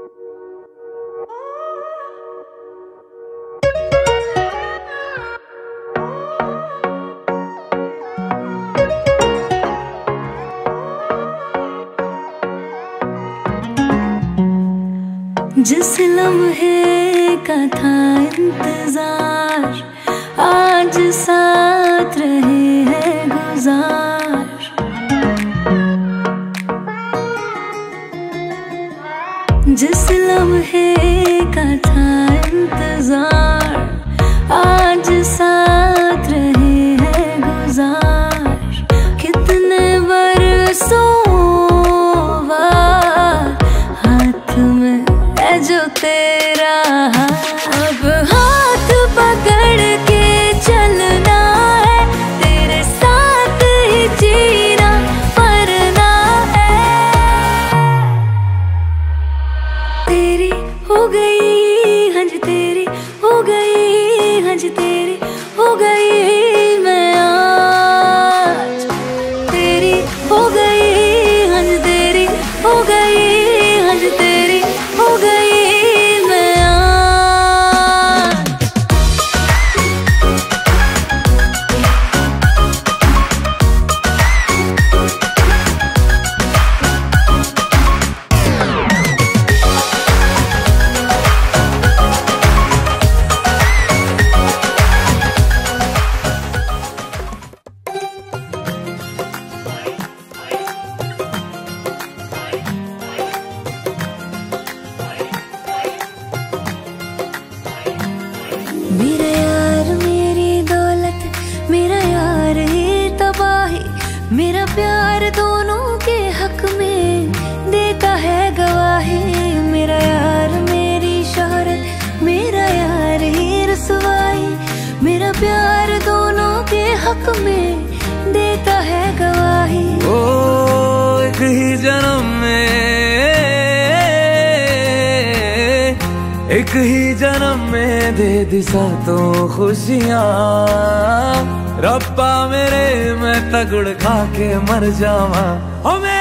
जिस लम्हे का था इंतजार, आज साथ रहे हैं गुजार। जिस लम्हे का था इंतजार, आज साथ रहे हैं गुजार। कितने बरसों बाद हाथ में है जो तेरा हाथ, अब हाथ पकड़ के चलना है, तेरे साथ ही जीना मरना है। तेरी हो गई हंज, तेरी हो गई हंज, तेरी हो गई मैं आज। तेरी हो गई हंज, तेरी हो गई हंज, तेरी हो गई मैं आज। मेरा यार मेरी दौलत, मेरा यार ही तबाही, मेरा प्यार दोनों के हक में देता है गवाही। मेरा यार मेरी शोहरत, मेरा यार ही रसवाई, मेरा प्यार दोनों के हक में देता है गवाही। ओ एक ही जन्म में, एक ही जन्म में दे दी सातों खुशियाँ। रब्बा मेरे मैं तगड़ खा के मर जावा।